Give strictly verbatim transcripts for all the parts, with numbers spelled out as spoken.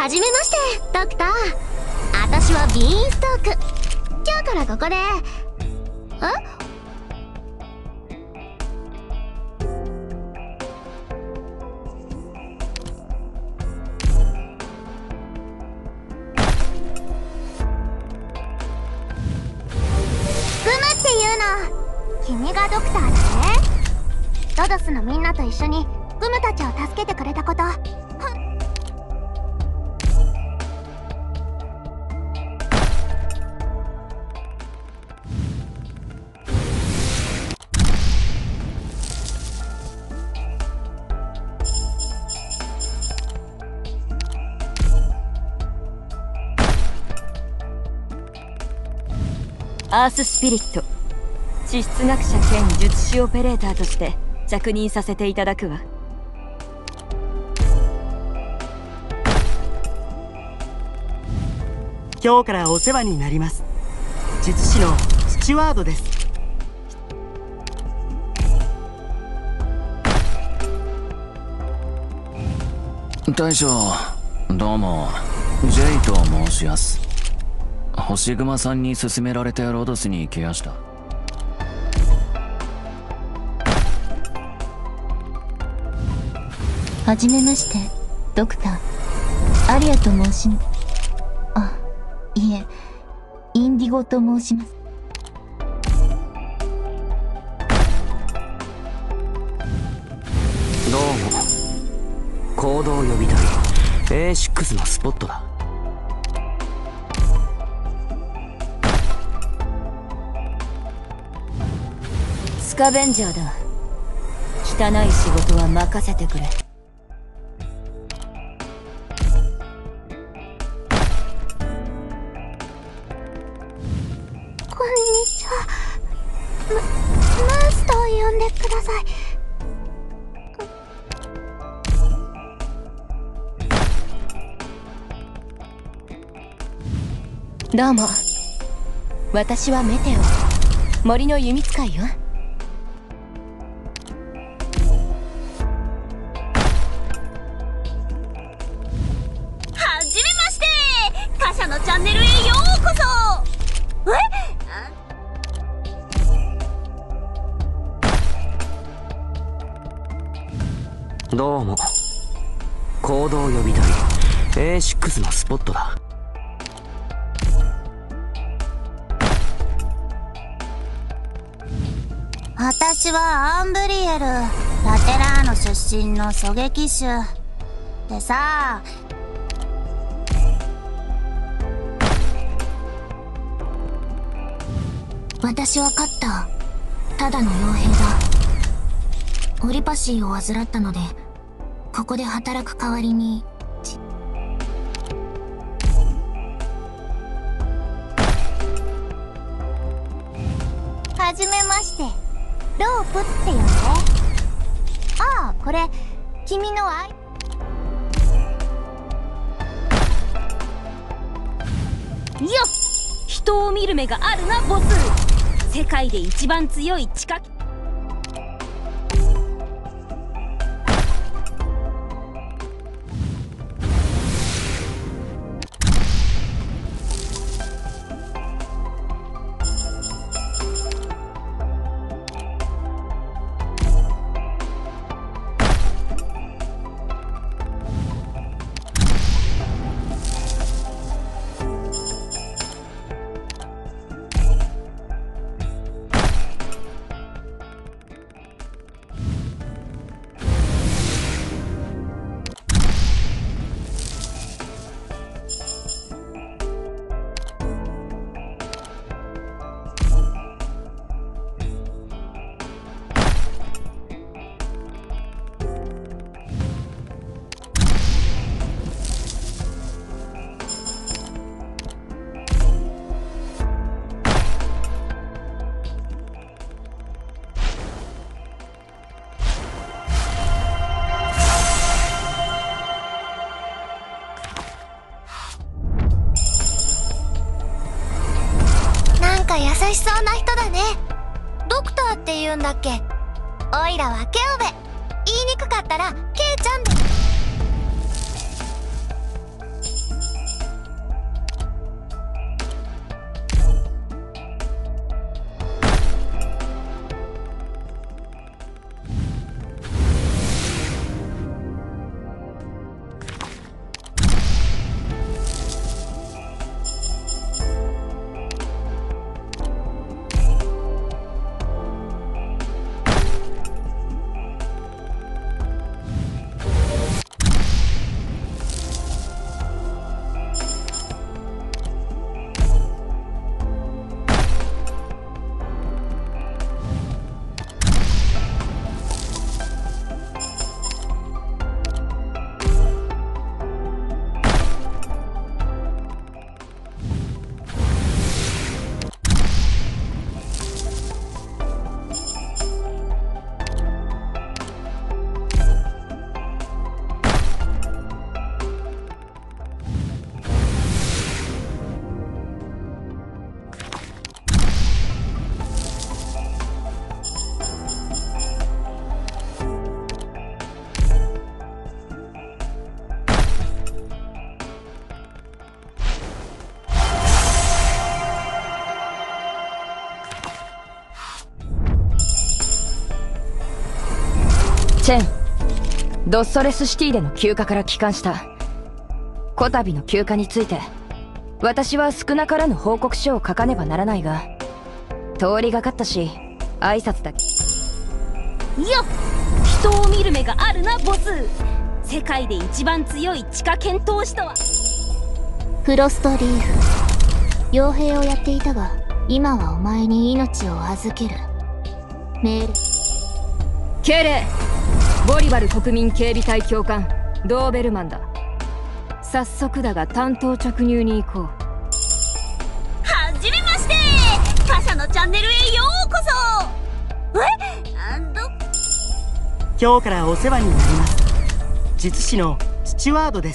はじめまして、ドクター。私はビーンストーク。今日からここで。え？君がドクターだね。ロドスのみんなと一緒にグムたちを助けてくれたこと。 アーススピリット、地質学者兼術師オペレーターとして着任させていただくわ。 今日からお世話になります。術師のスチュワードです。 大将、どうも、ジェイと申します。星熊さんに勧められてロドスに来やした。 はじめまして、ドクター。アリアと申し、あ、いえ、インディゴと申します。 どうも、行動予備隊 エーシックス のスポットだ。 スカベンジャーだ。汚い仕事は任せてくれ。 こんにちは。ママースと呼んでください。 どうも、私はメテオ、森の弓使いよ。 はじめまして、貨車のチャンネルへようこそ。 え？どうも、行動予備隊 エーシックス のスポットだ。 私はアンブリエル、ラテラーノ出身の狙撃手でさ。私はカッター、ただの傭兵だ。オリパシーを患ったのでここで働く代わりに。はじめまして、ロープって呼んで。ああ、これ君の愛。 よっ、人を見る目があるなボス。世界で一番強い地下優しそうな人だね。ドクターって言うんだっけ？おいらはケオベ。言いにくかったらケイちゃんで。 チェン、ドッソレスシティでの休暇から帰還した。こたびの休暇について私は少なからぬ報告書を書かねばならないが、通りがかったし挨拶だけ。よっ、人を見る目があるなボス。世界で一番強い地下剣闘士とは。 フロストリーフ、傭兵をやっていたが今はお前に命を預ける。命令。 敬礼。ボリバル国民警備隊教官ドーベルマンだ。早速だが担当着入に行こう。 はじめまして。他社のチャンネルへようこそ。えあど今日からお世話になります。術師のスチュワードです。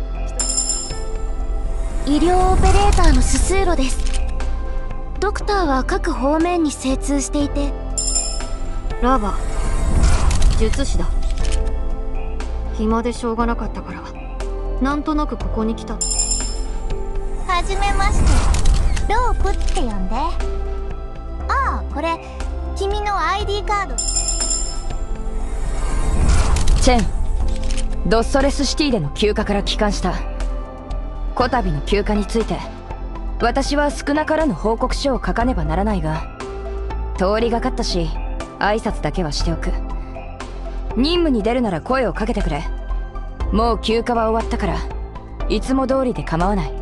医療オペレーターのススーロです。ドクターは各方面に精通していて。 ラバ、術師だ。暇でしょうがなかったからなんとなくここに来た。 はじめまして。ロープって呼んで。ああ、これ君の アイディー カード。 チェン、ドッソレスシティでの休暇から帰還した。こたびの休暇について私は少なからぬ報告書を書かねばならないが、通りがかったし挨拶だけはしておく。任務に出るなら声をかけてくれ。もう休暇は終わったからいつも通りで構わない。